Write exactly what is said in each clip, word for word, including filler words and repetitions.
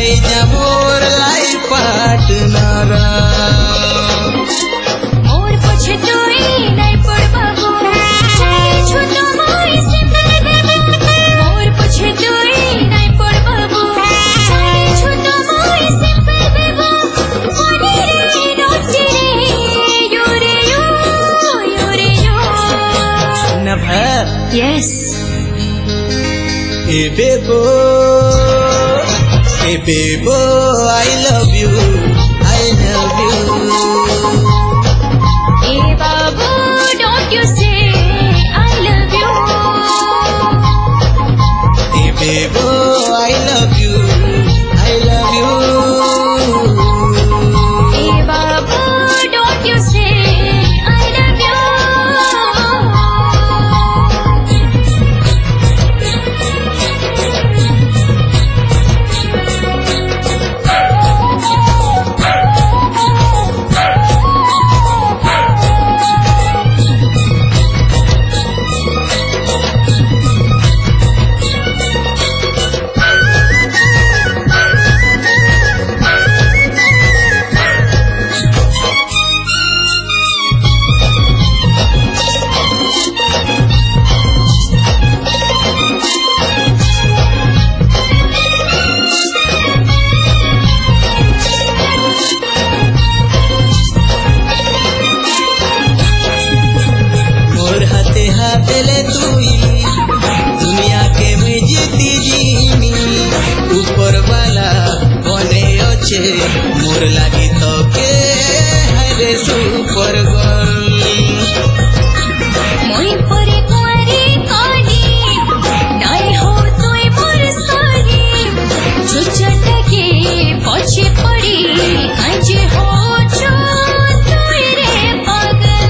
जा more life partner मोर पछे तुई नहीं पड़बाबो छोटो मोर से मोर पछे तुई नहीं पड़बाबो छोटो मोर से बेबो फनी रे नोची रे योरे यो योरे यो नभा यस ए बेबो ए बेबो I love you I love you ए बाबू don't you say I love you ए बेबो I love you I love you ए बाबू don't you say I love you हाथले तुई दुनिया के में जीती जीनी ऊपर वाला बने अच्छे मोर लागी तो के हरे सुपर गर्ल मोई परे कुंवारी कानी नाई हो तोय मोर सारी चुचट के पछे पड़ी कांजे हो छो तोय रे पागल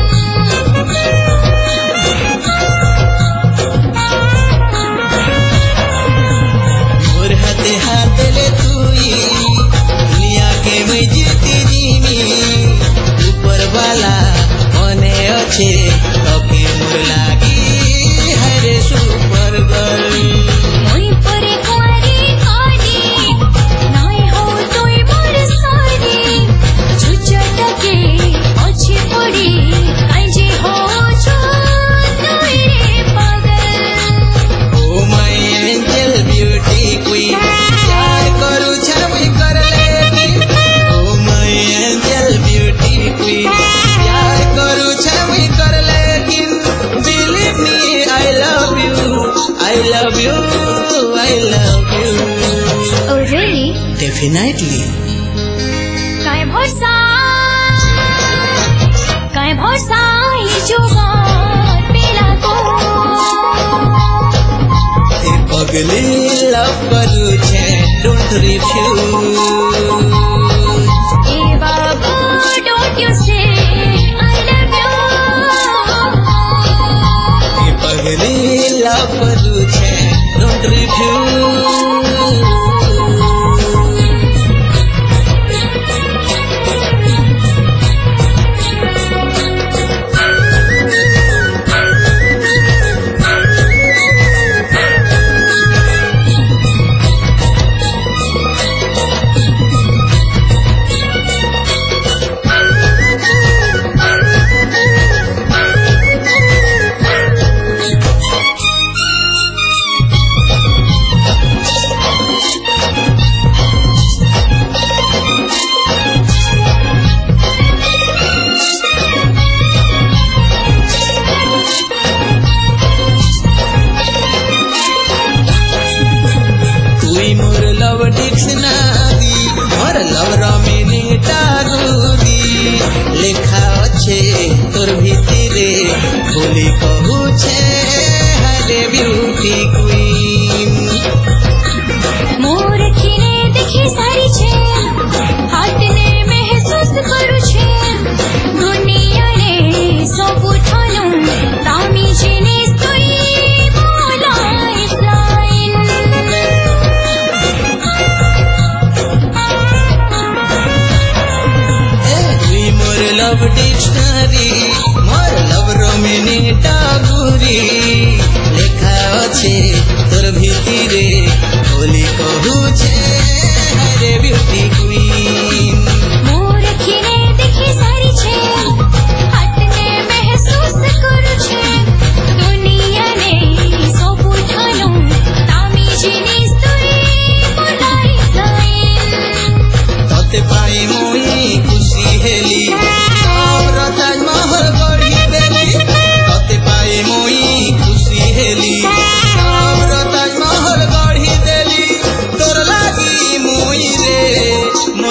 मोर हाथे हाथले तुई दुनिया के में जीती जीनी ऊपर वाला बने अच्छे तो के मोर लागी हरे सुपर गर्ल मोई परे कुंवारी कानी नाई हो तोय मोर सारी चुचट के पछे पड़ी कांजे हो छो तोय रे पागल oh my angel beauty queen प्यार करू छावी कर लेती oh my angel beauty queen प्यार करू छावी कर लेकिन believe me I love you I love you I love you Oh really? Definitely काय भरोसा काय भरोसा ये जुगाड़ पेला को ए पगली लव करू छे डोंट रिफ्यूज ए बाबू don't you say I love you ए पगली लव करू छे डोंट रिफ्यूज तुई मोर लव डिक्शनारी मोर लव मीनिंग टागुरी लेखा अच्छे तोर भीतरे बोली कहू छे हरे ब्यूटी क्वीन मोर खिने देखी सारी छे हाथने महसूस करू छे दुनिया रे सब ठानु तामी जेने तोई बोला लाइन तुई मोर लव डिक्शनारी मोर लव मीनिंग टागुरी लेखा अच्छे तोर भीतरे बोली कहू छे हरे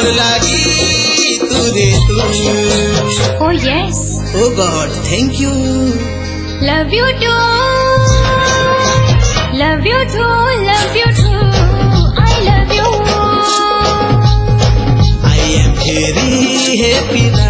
मोर लागी तू दे तू। Oh yes. Oh God, thank you. Love you too. Love you too. Love you too. I love you. I am very happy now.